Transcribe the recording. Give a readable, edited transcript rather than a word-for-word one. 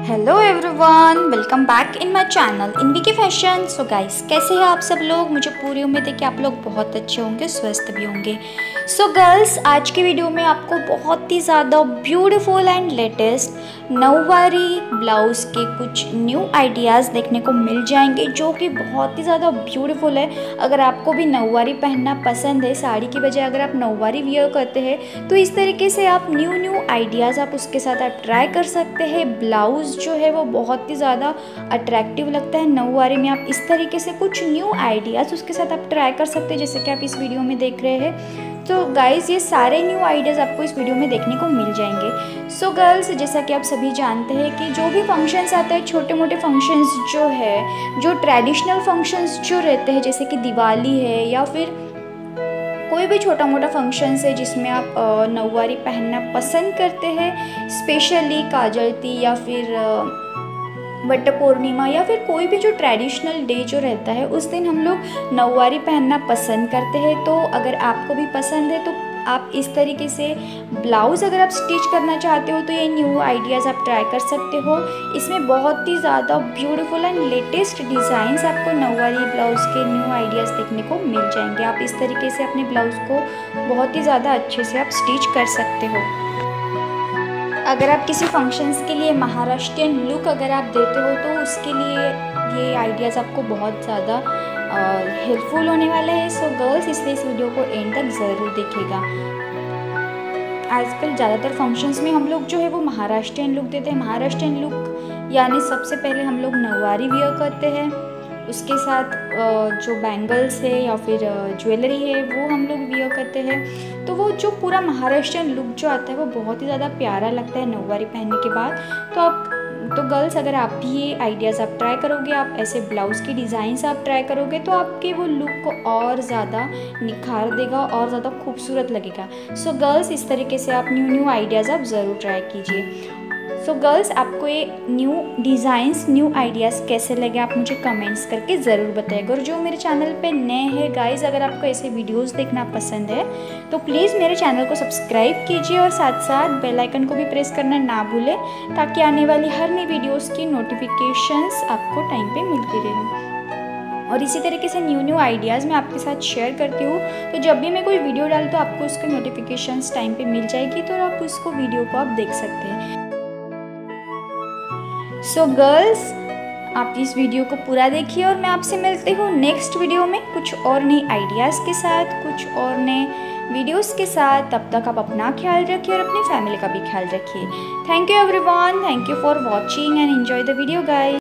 Hello everyone, welcome back in my channel in VK fashion. So guys, कैसे हैं आप सब लोग। मुझे पूरी उम्मीद है कि आप लोग बहुत अच्छे होंगे, स्वस्थ भी होंगे। सो गर्ल्स, आज की वीडियो में आपको बहुत ही ज़्यादा beautiful and latest Nauvari blouse के कुछ न्यू आइडियाज़ देखने को मिल जाएंगे, जो कि बहुत ही ज़्यादा ब्यूटीफुल है। अगर आपको भी नौवारी पहनना पसंद है, साड़ी की बजाय अगर आप नौवारी वियर करते हैं, तो इस तरीके से आप न्यू आइडियाज़ आप उसके साथ आप ट्राई कर सकते हैं। ब्लाउज़ जो है वो बहुत ही ज़्यादा अट्रैक्टिव लगता है नौवारी में। आप इस तरीके से कुछ न्यू आइडियाज़ उसके साथ आप ट्राई कर सकते हैं, जैसे कि आप इस वीडियो में देख रहे हैं। तो गाइज़, ये सारे न्यू आइडियाज़ आपको इस वीडियो में देखने को मिल जाएंगे। सो गर्ल्स, जैसा कि आप सभी जानते हैं कि जो भी फंक्शंस आते हैं, छोटे मोटे फंक्शंस जो है, जो ट्रेडिशनल फंक्शंस जो रहते हैं, जैसे कि दिवाली है या फिर कोई भी छोटा मोटा फंक्शंस है जिसमें आप नौवारी पहनना पसंद करते हैं, स्पेशली काजलती या फिर वट पूर्णिमा या फिर कोई भी जो ट्रेडिशनल डे जो रहता है, उस दिन हम लोग नौवारी पहनना पसंद करते हैं। तो अगर आपको भी पसंद है तो आप इस तरीके से ब्लाउज़ अगर आप स्टिच करना चाहते हो तो ये न्यू आइडियाज़ आप ट्राई कर सकते हो। इसमें बहुत ही ज़्यादा ब्यूटीफुल एंड लेटेस्ट डिज़ाइंस आपको नौवारी ब्लाउज़ के न्यू आइडियाज़ देखने को मिल जाएंगे। आप इस तरीके से अपने ब्लाउज़ को बहुत ही ज़्यादा अच्छे से आप स्टिच कर सकते हो। अगर आप किसी फंक्शंस के लिए महाराष्ट्रियन लुक अगर आप देते हो तो उसके लिए ये आइडियाज़ आपको बहुत ज़्यादा हेल्पफुल होने वाले हैं। सो गर्ल्स, इसलिए इस वीडियो को एंड तक ज़रूर देखिएगा। आजकल ज़्यादातर फंक्शंस में हम लोग जो है वो महाराष्ट्रियन लुक देते हैं। महाराष्ट्रियन लुक यानी सबसे पहले हम लोग नौवारी वियर करते हैं, उसके साथ जो बैंगल्स है या फिर ज्वेलरी है वो हम लोग वियर करते हैं। तो वो जो पूरा महाराष्ट्रियन लुक जो आता है वो बहुत ही ज़्यादा प्यारा लगता है नौवारी पहनने के बाद। तो गर्ल्स, अगर आप भी ये आइडियाज़ आप ट्राई करोगे, आप ऐसे ब्लाउज़ की डिज़ाइंस आप ट्राई करोगे, तो आपके वो लुक को और ज़्यादा निखार देगा और ज़्यादा खूबसूरत लगेगा। सो गर्ल्स, इस तरीके से आप न्यू आइडियाज़ आप ज़रूर ट्राई कीजिए। सो गर्ल्स, आपको ये न्यू डिज़ाइंस, न्यू आइडियाज़ कैसे लगे आप मुझे कमेंट्स करके ज़रूर बताइएगा। और जो मेरे चैनल पे नए हैं गाइस, अगर आपको ऐसे वीडियोस देखना पसंद है तो प्लीज़ मेरे चैनल को सब्सक्राइब कीजिए और साथ साथ बेल आइकन को भी प्रेस करना ना भूलें, ताकि आने वाली हर नई वीडियोज़ की नोटिफिकेशंस आपको टाइम पर मिलती रहें। और इसी तरीके से न्यू आइडियाज़ मैं आपके साथ शेयर करती हूँ, तो जब भी मैं कोई वीडियो डालूँ तो आपको उसकी नोटिफिकेशंस टाइम पे मिल जाएगी, तो आप उसको वीडियो को आप देख सकते हैं। सो गर्ल्स, आप इस वीडियो को पूरा देखिए और मैं आपसे मिलती हूँ नेक्स्ट वीडियो में कुछ और नई आइडियाज़ के साथ, कुछ और नए वीडियोस के साथ। तब तक आप अपना ख्याल रखिए और अपनी फैमिली का भी ख्याल रखिए। Thank you everyone, thank you for watching and enjoy the video guys.